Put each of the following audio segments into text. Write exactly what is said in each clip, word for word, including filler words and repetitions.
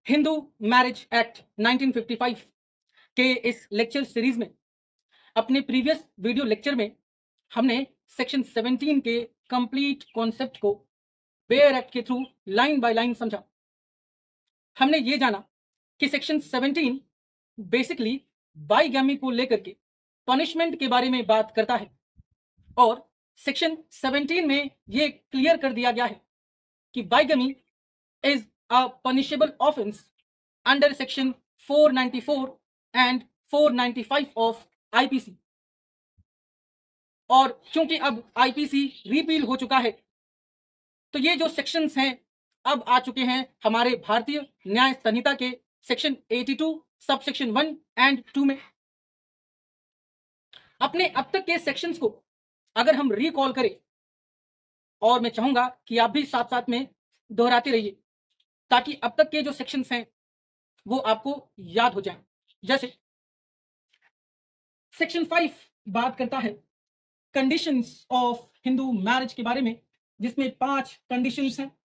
Hindu marriage act nineteen fifty five के इस lecture series में अपने प्रीवियस वीडियो लेक्चर में हमने सेक्शन सेवनटीन के कंप्लीट कॉन्सेप्ट को बेयर एक्ट के थ्रू लाइन बाय लाइन समझा। हमने ये जाना कि सेक्शन सेवनटीन बेसिकली बाइगैमी को लेकर के पनिशमेंट के बारे में बात करता है और सेक्शन सेवनटीन में ये क्लियर कर दिया गया है कि bigamy is a punishable offence under section four ninety four and four ninety five of IPC. और क्योंकि अब आईपीसी रिपील हो चुका है तो ये जो सेक्शंस हैं अब आ चुके हैं हमारे भारतीय न्याय संहिता के सेक्शन बयासी sub section one and to में। अपने अब तक के सेक्शंस को अगर हम रिकॉल करें और मैं चाहूंगा कि आप भी साथ साथ में दोहराते रहिए ताकि अब तक के जो सेक्शंस हैं वो आपको याद हो जाएं। जैसे सेक्शन फाइव बात करता है कंडीशंस ऑफ हिंदू मैरिज के बारे में जिसमें पांच कंडीशंस हैं।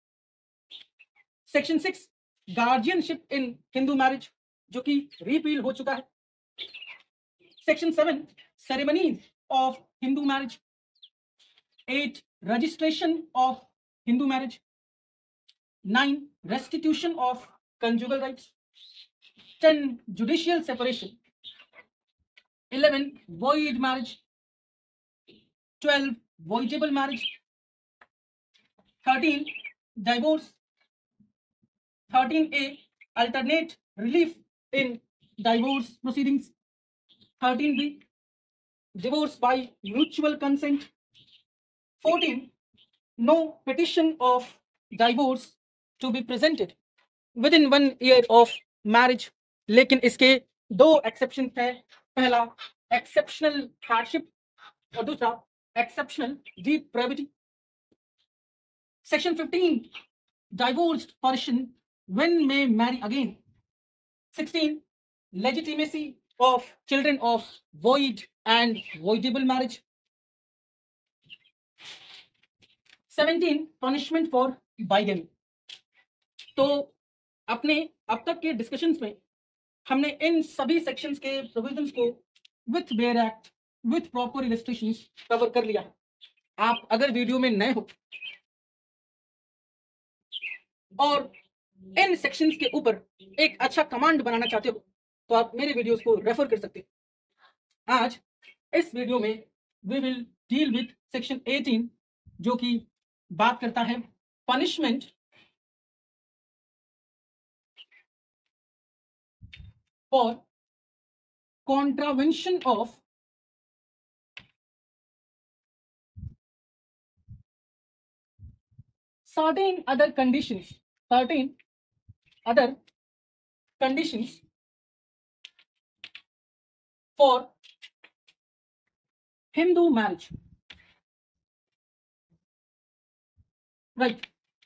Section six guardianship in Hindu marriage जो कि रिपील हो चुका है। Section seven ceremonies of Hindu marriage. Eight registration of Hindu marriage. Nine restitution of conjugal rights. Ten judicial separation. Eleven void marriage. twelve voidable marriage. thirteen divorce. thirteen A alternate relief in divorce proceedings. thirteen B divorce by mutual consent. fourteen no petition of divorce to be presented within one year of marriage। लेकिन इसके दो exception हैं। पहला exceptional hardship और दूसरा exceptional depravity। Section fifteen divorced person when may marry again। sixteen legitimacy of children of void and voidable marriage। seventeen punishment for bigamy। तो अपने अब तक के डिस्कशंस में हमने इन सभी सेक्शंस के प्रोविजंस को with bare act with proper illustrations cover कर लिया है। आप अगर वीडियो में नए हो और इन सेक्शंस के ऊपर एक अच्छा कमांड बनाना चाहते हो तो आप मेरे वीडियोस को रेफर कर सकते हैं। आज इस वीडियो में we will deal with section eighteen जो कि बात करता है punishment for contravention of certain other conditions certain other conditions for Hindu marriage, right?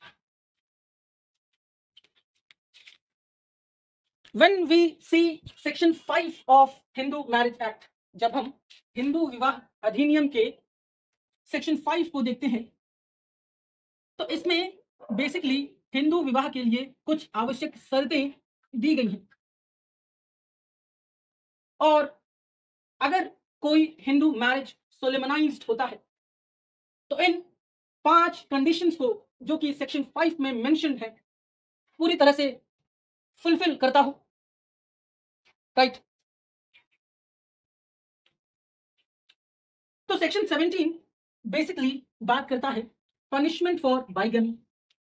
When we see section five of Hindu marriage act, जब हम हिंदू विवाह अधिनियम के सेक्शन फाइव को देखते हैं तो इसमें बेसिकली हिंदू विवाह के लिए कुछ आवश्यक शर्तें दी गई हैं और अगर कोई हिंदू मैरिज सोलेमनाइज्ड होता है तो इन पांच कंडीशंस को जो कि सेक्शन फाइव में मेंशन है पूरी तरह से फुलफिल करता हो, राइट? तो सेक्शन सेवनटीन बेसिकली बात करता है punishment for bigamy.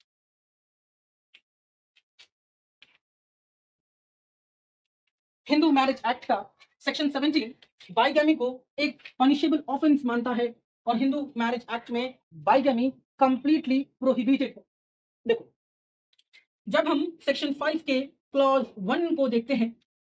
Hindu marriage act का सेक्शन सेवनटीन बाइगमी को एक पनिशेबल ऑफेंस मानता है और हिंदू मैरिज एक्ट में बाइगमी कंप्लीटली प्रोहिबिटेड है। देखो, जब हम सेक्शन फाइव के क्लॉज वन को देखते हैं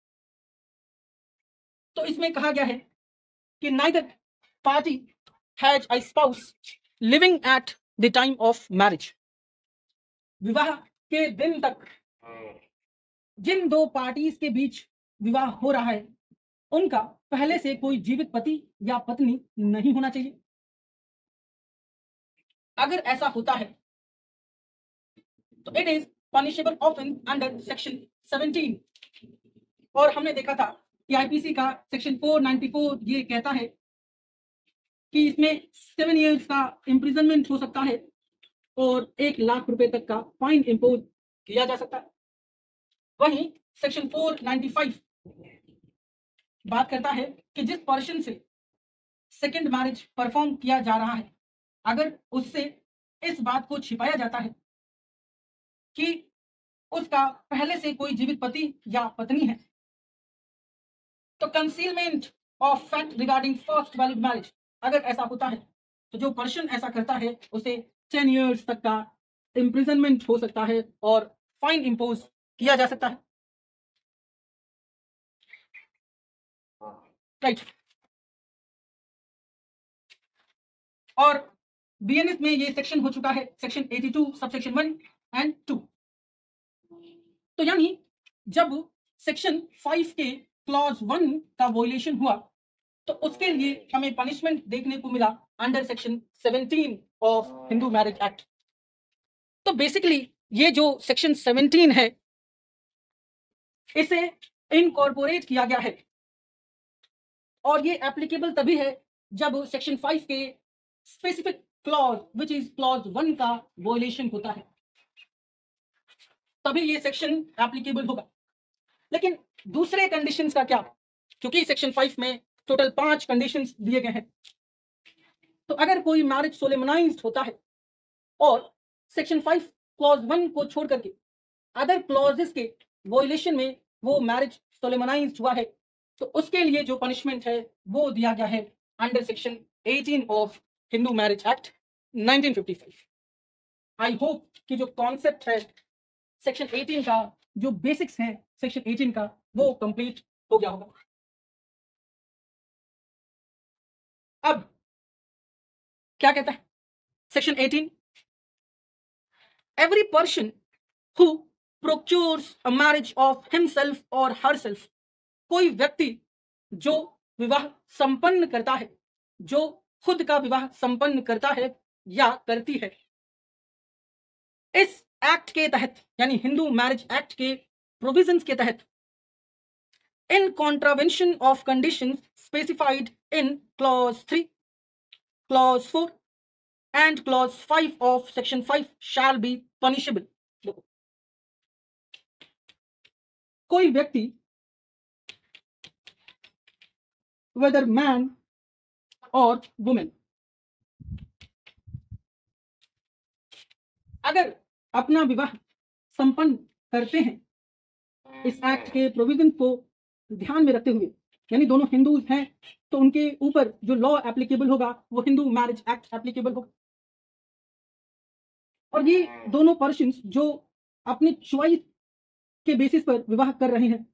तो इसमें कहा गया है कि neither party has a spouse living at the time of marriage. विवाह के दिन तक जिन दो पार्टीज के बीच विवाह हो रहा है उनका पहले से कोई जीवित पति या पत्नी नहीं होना चाहिए। अगर ऐसा होता है तो it is punishable offence under section seventeen. और हमने देखा था कि आईपीसी का सेक्शन फोर नाइंटी फोर ये कहता है कि इसमें सेवन इयर्स का इम्प्रिजनमेंट हो सकता है और एक लाख रुपए तक का फाइन इम्पोज किया जा सकता है। वहीं सेक्शन फोर नाइंटी फाइव बात करता है कि जिस पर्सन से सेकेंड मैरिज परफॉर्म किया जा रहा है, अगर उससे इस बात को छिपाया जाता है कि उसका पहले से कोई जीवित पति या पत्नी है, तो concealment of fact regarding first valid marriage, अगर ऐसा होता है तो जो पर्सन ऐसा करता है उसे टेन इयर्स तक का इम्प्रिजनमेंट हो सकता है और फाइन इम्पोज किया जा सकता है। Right right. और बीएनएस में ये सेक्शन हो चुका है section eighty two subsection one and two. तो यानी जब सेक्शन फाइव के क्लॉज वन का वॉयलेशन हुआ तो उसके लिए हमें पनिशमेंट देखने को मिला under section seventeen of Hindu marriage act. तो बेसिकली ये जो सेक्शन सेवनटीन है इसे इनकॉर्पोरेट किया गया है और ये एप्लीकेबल तभी है जब सेक्शन फाइव के specific clause which is clause one का वॉयलेशन होता है, तभी ये सेक्शन एप्लीकेबल होगा। लेकिन दूसरे कंडीशंस का क्या, क्योंकि सेक्शन फाइव में टोटल पांच कंडीशंस दिए गए हैं। तो अगर कोई मैरिज सोलेमनाइज्ड होता है और सेक्शन फाइव क्लॉज वन को छोड़ करके अदर क्लॉजेस के वॉयलेशन में वो मैरिज सोलेमनाइज्ड हुआ है, तो उसके लिए जो पनिशमेंट है वो दिया गया है under section eighteen of Hindu marriage act nineteen fifty five. I hope कि जो कॉन्सेप्ट है सेक्शन एटीन का, जो बेसिक्स है सेक्शन एटीन का, वो कंप्लीट हो गया होगा। अब क्या कहता है section eighteen? Every person who procures a marriage of himself और हरसेल्फ, कोई व्यक्ति जो विवाह संपन्न करता है, जो खुद का विवाह संपन्न करता है या करती है, इस एक्ट के तहत यानी हिंदू मैरिज एक्ट के प्रोविजंस के तहत, in contravention of conditions specified in clause three, clause four and clause five of section five shall be punishable. कोई व्यक्ति वेदर मैन और वुमेन अगर अपना विवाह संपन्न करते हैं इस एक्ट के प्रोविजन को ध्यान में रखते हुए, यानी दोनों हिंदूज हैं तो उनके ऊपर जो लॉ एप्लीकेबल होगा वो हिंदू मैरिज एक्ट एप्लीकेबल होगा। और ये दोनों पर्सन्स जो अपनी चॉइस के बेसिस पर विवाह कर रहे हैं,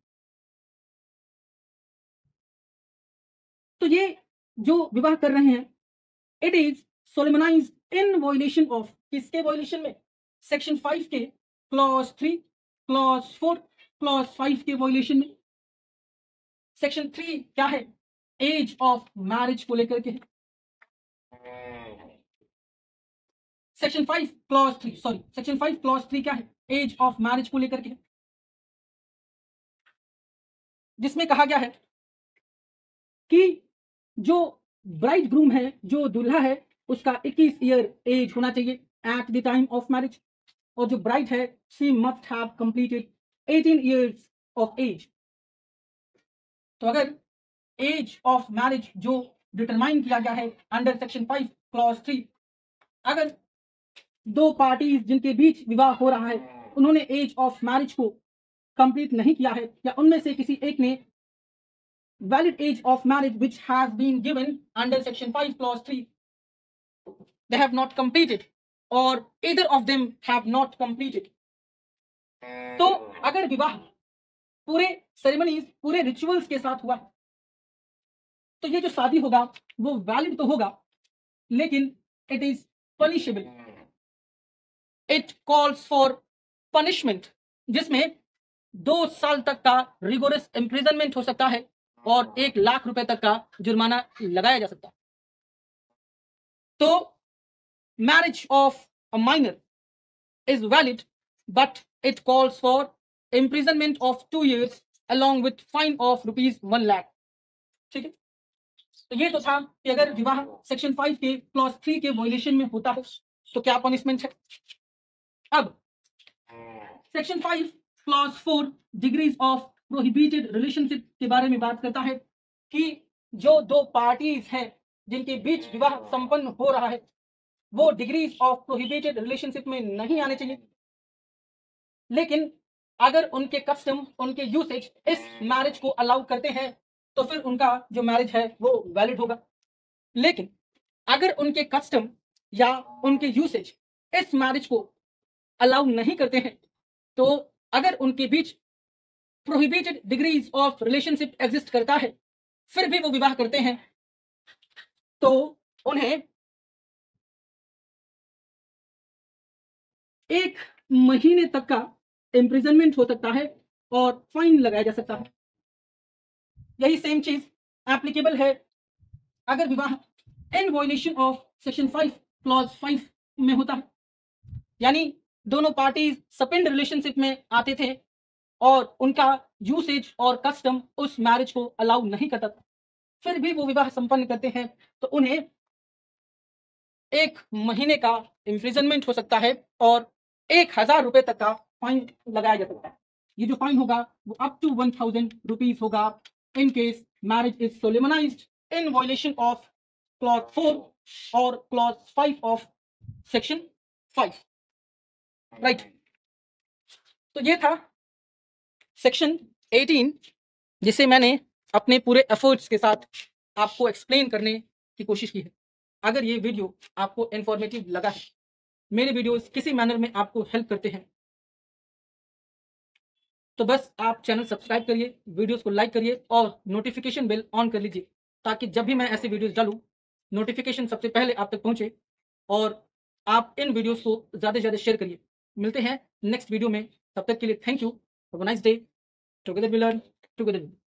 तो ये जो विवाह कर रहे हैं it is solemnised in violation of, किसके वॉयलेशन में? सेक्शन फाइव के clause three, clause four, clause five के वॉयलेशन में। सेक्शन थ्री क्या है? एज ऑफ मैरिज को लेकर के। Section five clause three sorry section five clause three क्या है? एज ऑफ मैरिज को लेकर के, जिसमें कहा गया है कि जो ब्राइड ग्रूम है, जो दूल्हा है, उसका इक्कीस ईयर एज होना चाहिए at the time of marriage, और जो ब्राइड है she must have completed eighteen years of age. तो अगर एज ऑफ मैरिज जो डिटरमाइन किया गया है under section five clause three, अगर दो पार्टीज जिनके बीच विवाह हो रहा है उन्होंने एज ऑफ मैरिज को कंप्लीट नहीं किया है, या उनमें से किसी एक ने valid age of marriage which has been given under section five clause three, they have not completed or either of them have not completed। तो अगर विवाह पूरे सेरेमनीज, पूरे रिचुअल्स के साथ हुआ तो ये जो शादी होगा वो वैलिड तो होगा, लेकिन it is punishable. It calls for punishment, जिसमें दो साल तक का रिगोरस इम्प्रिजनमेंट हो सकता है और एक लाख रुपए तक का जुर्माना लगाया जा सकता है। तो marriage of a minor is valid but it calls for imprisonment of two years along with fine of rupees one lakh. ठीक है, तो ये तो था कि अगर विवाह सेक्शन फाइव के क्लॉज थ्री के वॉयलेशन में होता है तो क्या पनिशमेंट है। अब section five clause four degrees of prohibited relationship के बारे में बात करता है कि जो दो पार्टीज हैं जिनके बीच विवाह संपन्न हो रहा है वो डिग्रीज ऑफ प्रोहिबिटेड रिलेशनशिप में नहीं आने चाहिए, लेकिन अगर उनके कस्टम उनके यूसेज इस मैरिज को अलाउ करते हैं तो फिर उनका जो मैरिज है वो वैलिड होगा। लेकिन अगर उनके कस्टम या उनके यूसेज इस मैरिज को अलाउ नहीं करते हैं तो अगर उनके बीच prohibited degrees of relationship exist करता है फिर भी वो विवाह करते हैं तो उन्हें एक महीने तक का इम्प्रिजनमेंट हो सकता है और फाइन लगाया जा सकता है। यही सेम चीज एप्लीकेबल है अगर विवाह in violation of section five clause five में होता है, यानी दोनों पार्टीज सपेंड रिलेशनशिप में आते थे और उनका यूसेज और कस्टम उस मैरिज को अलाउ नहीं करता था, फिर भी वो विवाह संपन्न करते हैं तो उन्हें एक महीने का इम्प्रिजनमेंट हो सकता है और एक हजार रुपए तक का फाइन लगाया जा सकता है। ये जो फाइन होगा वो up to one thousand rupees होगा in case marriage is solemnised in violation of clause four और clause five of section five. Right, तो ये था सेक्शन एटीन जिसे मैंने अपने पूरे एफर्ट्स के साथ आपको एक्सप्लेन करने की कोशिश की है। अगर ये वीडियो आपको इंफॉर्मेटिव लगा है, मेरे वीडियोस किसी मैनर में आपको हेल्प करते हैं तो बस आप चैनल सब्सक्राइब करिए, वीडियोस को लाइक करिए और नोटिफिकेशन बेल ऑन कर लीजिए ताकि जब भी मैं ऐसे वीडियोस डालूं नोटिफिकेशन सबसे पहले आप तक पहुंचे और आप इन वीडियोस को ज़्यादा से ज़्यादा शेयर करिए। मिलते हैं नेक्स्ट वीडियो में, तब तक के लिए thank you, have a nice day, together we learn together.